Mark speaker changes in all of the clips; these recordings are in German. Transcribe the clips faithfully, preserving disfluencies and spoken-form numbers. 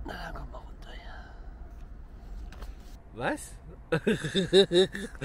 Speaker 1: Na, dann komm mal runter hier.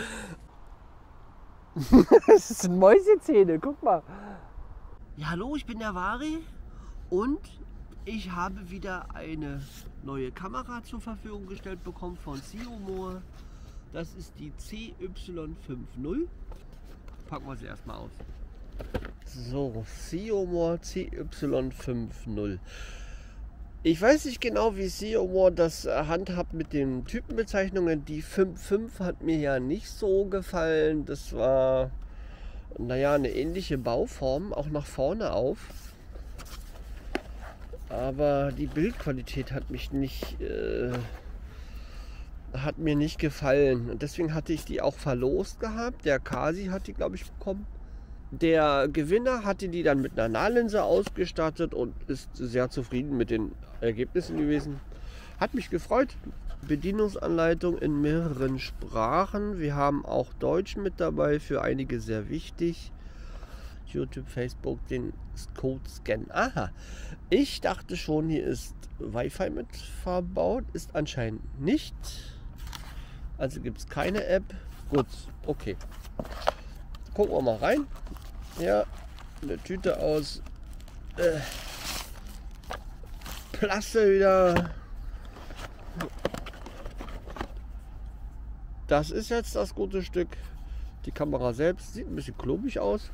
Speaker 1: Was? Das sind Mäusezähne, guck mal. Ja, hallo, ich bin der Vari und ich habe wieder eine neue Kamera zur Verfügung gestellt bekommen von Siomore. Das ist die C Y fünfzig. Packen wir sie erstmal aus. So, Siomore C Y fünfzig. Ich weiß nicht genau, wie Siomore das handhabt mit den Typenbezeichnungen. Die fünf fünf hat mir ja nicht so gefallen. Das war, naja, eine ähnliche Bauform, auch nach vorne auf. Aber die Bildqualität hat mich nicht, äh, hat mir nicht gefallen. Und deswegen hatte ich die auch verlost gehabt. Der Kasi hat die, glaube ich, bekommen. Der Gewinner hatte die dann mit einer Nahlinse ausgestattet und ist sehr zufrieden mit den Ergebnissen gewesen. Hat mich gefreut. Bedienungsanleitung in mehreren Sprachen. Wir haben auch Deutsch mit dabei, für einige sehr wichtig. YouTube, Facebook, den Code-Scan. Aha, ich dachte schon, hier ist Wi-Fi mit verbaut. Ist anscheinend nicht. Also gibt es keine App. Gut, okay. Gucken wir mal rein. Ja, eine Tüte aus äh, Plaste wieder. Das ist jetzt das gute Stück. Die Kamera selbst sieht ein bisschen klobig aus.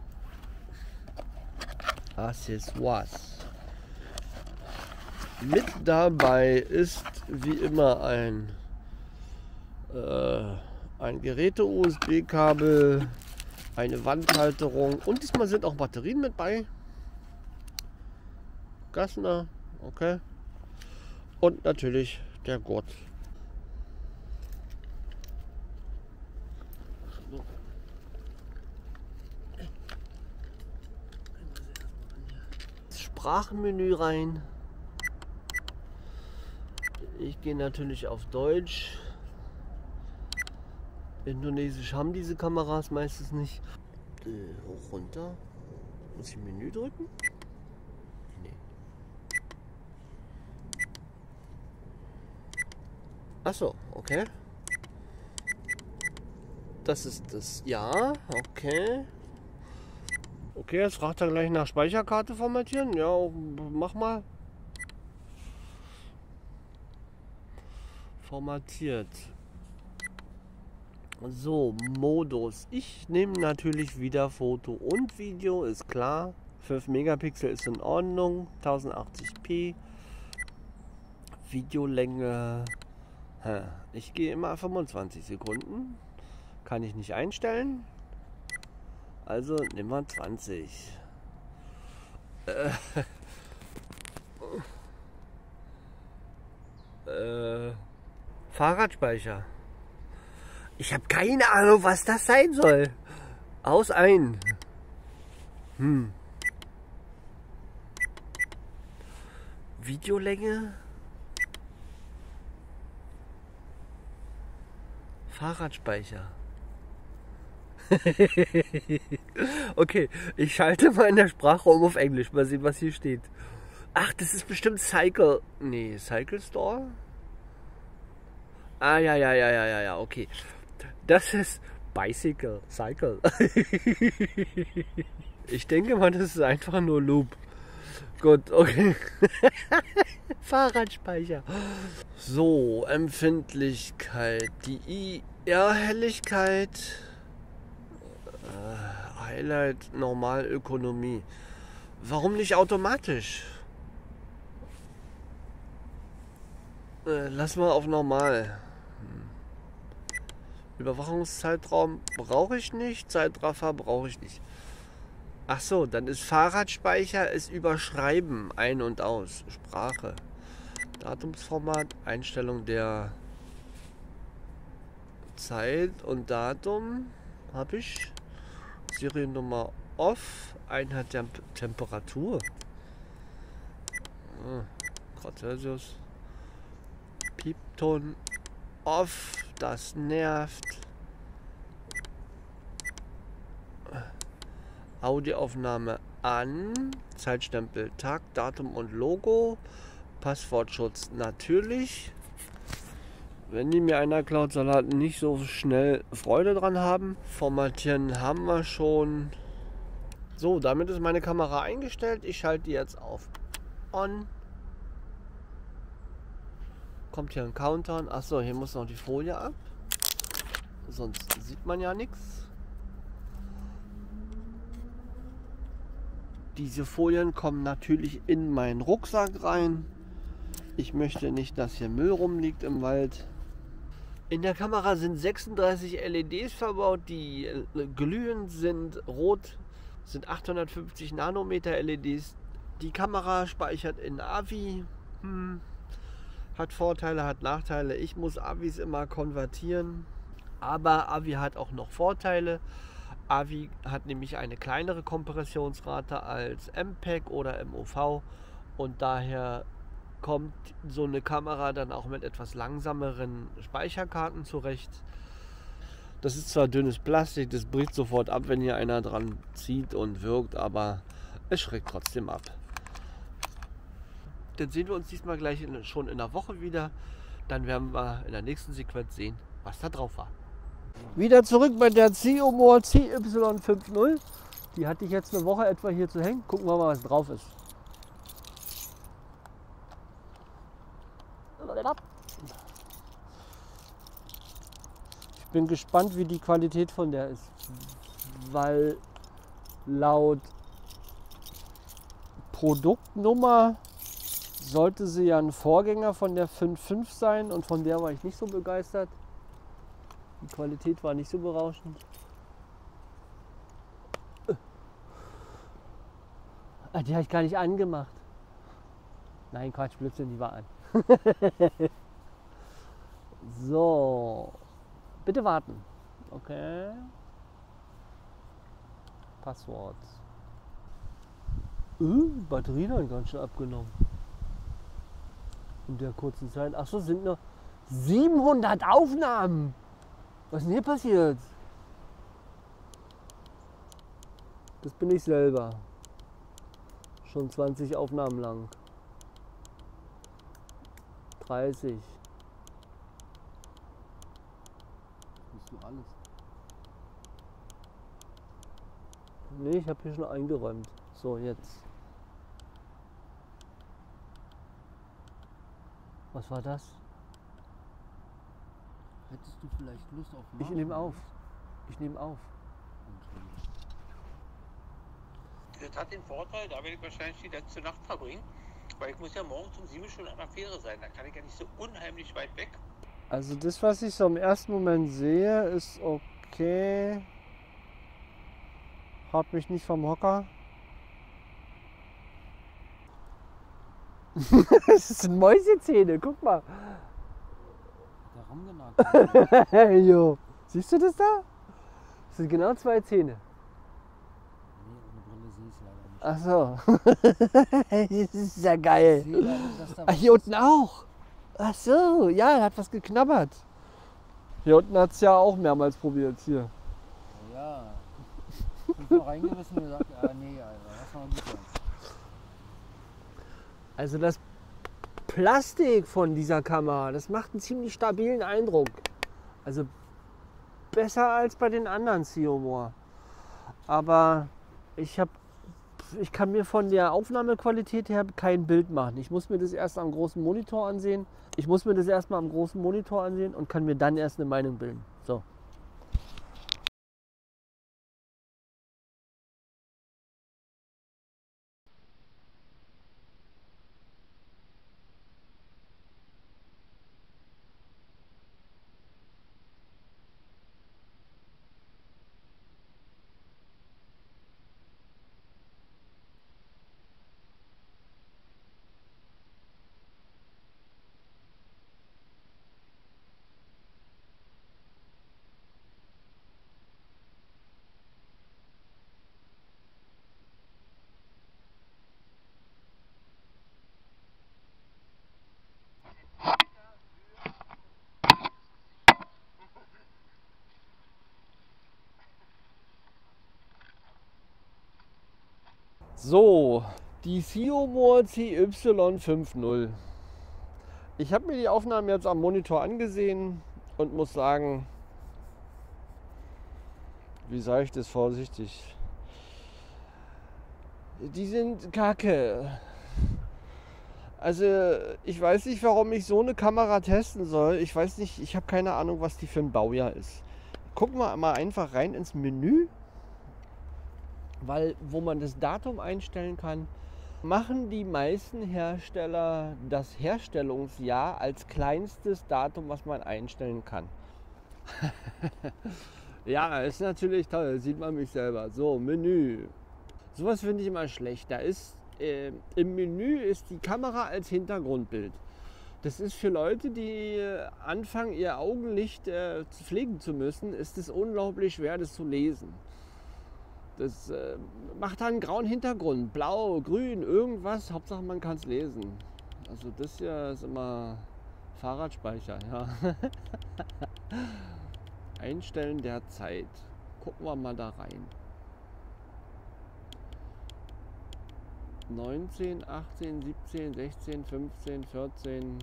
Speaker 1: Accessoires. Mit dabei ist wie immer ein, äh, ein Geräte-U S B-Kabel, eine Wandhalterung und diesmal sind auch Batterien mit bei. Gassner, okay. Und natürlich der Gurt. Sprachenmenü rein. Ich gehe natürlich auf Deutsch. Indonesisch haben diese Kameras meistens nicht. Äh, hoch runter. Muss ich Menü drücken? Nee. Achso, okay. Das ist das Ja, okay. Okay, jetzt fragt er gleich nach Speicherkarte formatieren. Ja, mach mal. Formatiert. So, Modus. Ich nehme natürlich wieder Foto und Video, ist klar. fünf Megapixel ist in Ordnung. tausendachtzig p. Videolänge. Ich gehe immer fünfundzwanzig Sekunden. Kann ich nicht einstellen. Also nehmen wir zwanzig. Äh. äh. Fahrradspeicher. Ich habe keine Ahnung, was das sein soll. Aus ein. Hm. Videolänge. Fahrradspeicher. Okay, ich schalte mal in der Sprache um auf Englisch. Mal sehen, was hier steht. Ach, das ist bestimmt Cycle. Nee, Cycle Store? Ah, ja, ja, ja, ja, ja, ja, okay. Das ist Bicycle, Cycle. Ich denke mal, das ist einfach nur Loop. Gut, okay. Fahrradspeicher. So, Empfindlichkeit. Die I R-Helligkeit. Äh, Highlight, Normal, Ökonomie. Warum nicht automatisch? Äh, lass mal auf Normal. Überwachungszeitraum brauche ich nicht, Zeitraffer brauche ich nicht. Ach so, dann ist Fahrradspeicher ist Überschreiben ein und aus. Sprache. Datumsformat, Einstellung der Zeit und Datum habe ich. Seriennummer off, Einheit Temp Temperatur. Ah, Grad Celsius. Piepton off. Das nervt. Audioaufnahme an. Zeitstempel, Tag, Datum und Logo. Passwortschutz natürlich. Wenn die mir einer klaut, soll halt nicht so schnell Freude dran haben. Formatieren haben wir schon. So, damit ist meine Kamera eingestellt. Ich schalte die jetzt auf On. Kommt hier ein Countdown. Achso, hier muss noch die Folie ab. Sonst sieht man ja nichts. Diese Folien kommen natürlich in meinen Rucksack rein. Ich möchte nicht, dass hier Müll rumliegt im Wald. In der Kamera sind sechsunddreißig L E Ds verbaut, die glühen, sind rot, sind achthundertfünfzig Nanometer L E Ds. Die Kamera speichert in A V I, hm. Hat Vorteile, hat Nachteile. Ich muss A V Is immer konvertieren, aber A V I hat auch noch Vorteile. A V I hat nämlich eine kleinere Kompressionsrate als M P E G oder M O V und daher kommt so eine Kamera dann auch mit etwas langsameren Speicherkarten zurecht. Das ist zwar dünnes Plastik, das bricht sofort ab, wenn hier einer dran zieht und wirkt, aber es schreckt trotzdem ab. Dann sehen wir uns diesmal gleich in, schon in einer Woche wieder. Dann werden wir in der nächsten Sequenz sehen, was da drauf war. Wieder zurück bei der Ciomor C Y fünfzig. Die hatte ich jetzt eine Woche etwa hier zu hängen. Gucken wir mal, was drauf ist. Ich bin gespannt, wie die Qualität von der ist, weil laut Produktnummer sollte sie ja ein Vorgänger von der fünf Punkt fünf sein und von der war ich nicht so begeistert. Die Qualität war nicht so berauschend. Ah, die habe ich gar nicht angemacht. Nein, Quatsch, Blödsinn, die war an. So, bitte warten. Okay. Passwort. Uh, Batterie dann ganz schön abgenommen. In der kurzen Zeit. Achso, sind noch siebenhundert Aufnahmen. Was ist denn hier passiert? Das bin ich selber. Schon zwanzig Aufnahmen lang. dreißig. Bist du alles? Nee, ich habe hier schon eingeräumt. So, jetzt. Was war das?
Speaker 2: Hättest du vielleicht Lust auf
Speaker 1: Ich nehme auf. Ich nehme auf.
Speaker 3: Das hat den Vorteil, da werde ich wahrscheinlich die letzte Nacht verbringen, weil ich muss ja morgens um sieben schon an der Fähre sein. Da kann ich ja nicht so unheimlich weit weg.
Speaker 1: Also das, was ich so im ersten Moment sehe, ist okay. Haut mich nicht vom Hocker. Das sind Mäusezähne, guck mal.
Speaker 2: Der rumgenagt.
Speaker 1: Jo. Siehst du das da? Das sind genau zwei Zähne.
Speaker 2: Nee, ohne Brille sehe ich es leider nicht.
Speaker 1: Ach so. Das ist ja geil.
Speaker 2: Ich sehe leider, dass da
Speaker 1: Ach,
Speaker 2: was
Speaker 1: hier unten auch. Ach so, ja, er hat was geknabbert. Hier unten hat es ja auch mehrmals probiert. Hier.
Speaker 2: Ja. Ich bin mal reingebissen und gesagt, ah nee, Alter, lass mal gut sein.
Speaker 1: Also das Plastik von dieser Kamera, das macht einen ziemlich stabilen Eindruck. Also besser als bei den anderen Ciomor. Aber ich habe, ich kann mir von der Aufnahmequalität her kein Bild machen. Ich muss mir das erst am großen Monitor ansehen. Ich muss mir das erstmal am großen Monitor ansehen und kann mir dann erst eine Meinung bilden. So. So, Die Siomor C Y fünfzig. Ich habe mir die Aufnahmen jetzt am Monitor angesehen und muss sagen, wie sage ich das vorsichtig, die sind kacke. Also ich weiß nicht, warum ich so eine Kamera testen soll. Ich weiß nicht, ich habe keine Ahnung, was die für ein Baujahr ist. Gucken wir mal einfach rein ins Menü, weil wo man das Datum einstellen kann, machen die meisten Hersteller das Herstellungsjahr als kleinstes Datum, was man einstellen kann. Ja, ist natürlich toll, sieht man mich selber. So, Menü. Sowas finde ich immer schlecht. Da ist äh, im Menü ist die Kamera als Hintergrundbild. Das ist für Leute, die äh, anfangen, ihr Augenlicht äh, pflegen zu müssen, ist es unglaublich schwer, das zu lesen. Das äh, macht dann einen grauen Hintergrund, blau, grün, irgendwas. Hauptsache man kann es lesen. Also das hier ist immer Fahrradspeicher, ja. Einstellen der Zeit. Gucken wir mal da rein. neunzehn, achtzehn, siebzehn, sechzehn, fünfzehn, vierzehn.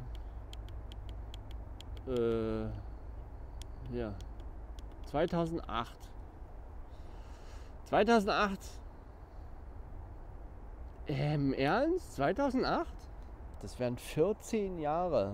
Speaker 1: Äh, ja. zweitausendacht. zweitausendacht. Im Ernst? zweitausendacht? Das wären vierzehn Jahre.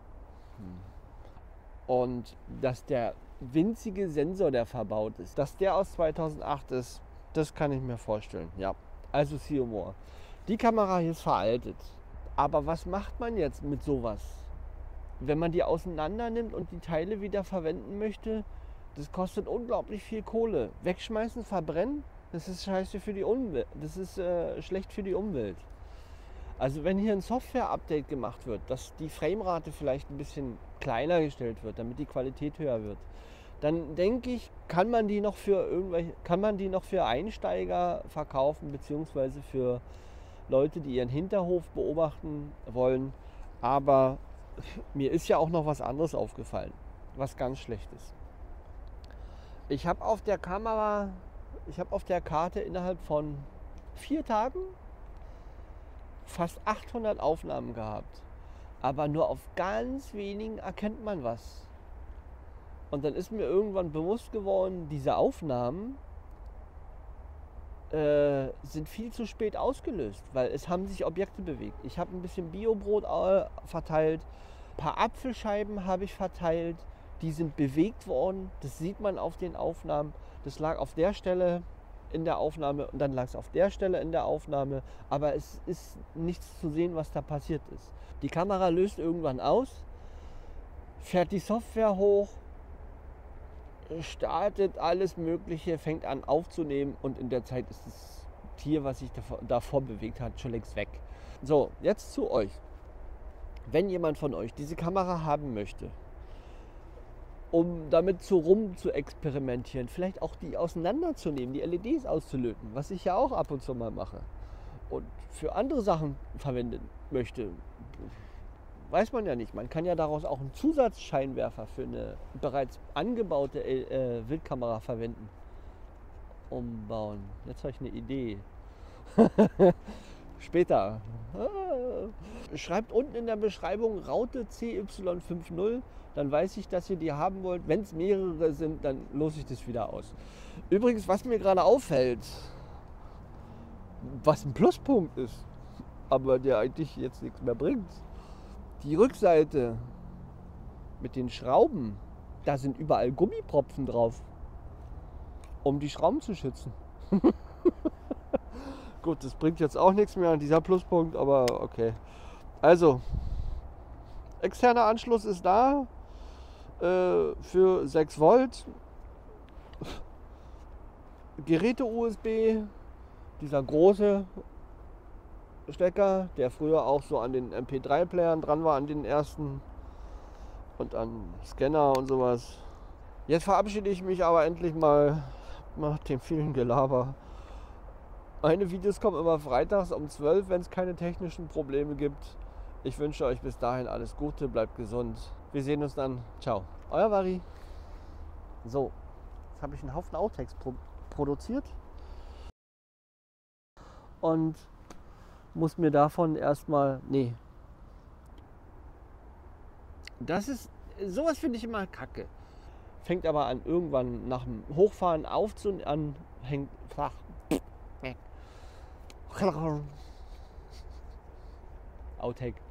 Speaker 1: Und dass der winzige Sensor, der verbaut ist, dass der aus zweitausendacht ist, das kann ich mir vorstellen. Ja, also Siomor. Die Kamera hier ist veraltet. Aber was macht man jetzt mit sowas? Wenn man die auseinander nimmt und die Teile wieder verwenden möchte, das kostet unglaublich viel Kohle. Wegschmeißen, verbrennen, das ist scheiße für die Umwelt. Das ist äh, schlecht für die Umwelt. Also wenn hier ein Software-Update gemacht wird, dass die Framerate vielleicht ein bisschen kleiner gestellt wird, damit die Qualität höher wird, dann denke ich, kann man die noch für irgendwelche, kann man die noch für Einsteiger verkaufen, beziehungsweise für Leute, die ihren Hinterhof beobachten wollen. Aber mir ist ja auch noch was anderes aufgefallen, was ganz schlecht ist. Ich habe auf der Kamera, ich habe auf der Karte innerhalb von vier Tagen fast achthundert Aufnahmen gehabt. Aber nur auf ganz wenigen erkennt man was. Und dann ist mir irgendwann bewusst geworden, diese Aufnahmen äh, sind viel zu spät ausgelöst, weil es haben sich Objekte bewegt. Ich habe ein bisschen Biobrot äh, verteilt, ein paar Apfelscheiben habe ich verteilt, die sind bewegt worden, das sieht man auf den Aufnahmen. Das lag auf der Stelle in der Aufnahme und dann lag es auf der Stelle in der Aufnahme, aber es ist nichts zu sehen, was da passiert ist. Die Kamera löst irgendwann aus, fährt die Software hoch, startet alles Mögliche, fängt an aufzunehmen und in der Zeit ist das Tier, was sich davor, davor bewegt hat, schon längst weg. So, jetzt zu euch. Wenn jemand von euch diese Kamera haben möchte, um damit so rum zu experimentieren, vielleicht auch die auseinanderzunehmen, die L E Ds auszulöten, was ich ja auch ab und zu mal mache und für andere Sachen verwenden möchte, weiß man ja nicht. Man kann ja daraus auch einen Zusatzscheinwerfer für eine bereits angebaute äh, Wildkamera verwenden. Umbauen. Jetzt habe ich eine Idee. Später. Schreibt unten in der Beschreibung Raute C Y fünfzig, dann weiß ich, dass ihr die haben wollt. Wenn es mehrere sind, dann lose ich das wieder aus. Übrigens, was mir gerade auffällt, was ein Pluspunkt ist, aber der eigentlich jetzt nichts mehr bringt, die Rückseite mit den Schrauben, da sind überall Gummipropfen drauf, um die Schrauben zu schützen. Gut, das bringt jetzt auch nichts mehr an dieser Pluspunkt, aber okay. Also, externer Anschluss ist da äh, für sechs Volt. Geräte-U S B, dieser große Stecker, der früher auch so an den M P drei Playern dran war, an den ersten und an Scanner und sowas. Jetzt verabschiede ich mich aber endlich mal nach dem vielen Gelaber. Meine Videos kommen immer freitags um zwölf, wenn es keine technischen Probleme gibt. Ich wünsche euch bis dahin alles Gute, bleibt gesund. Wir sehen uns dann. Ciao. Euer Vari. So, jetzt habe ich einen Haufen Outtakes pro produziert. Und muss mir davon erstmal. Nee. Das ist. Sowas finde ich immer kacke. Fängt aber an, irgendwann nach dem Hochfahren aufzu an, hängt flach. Outtake.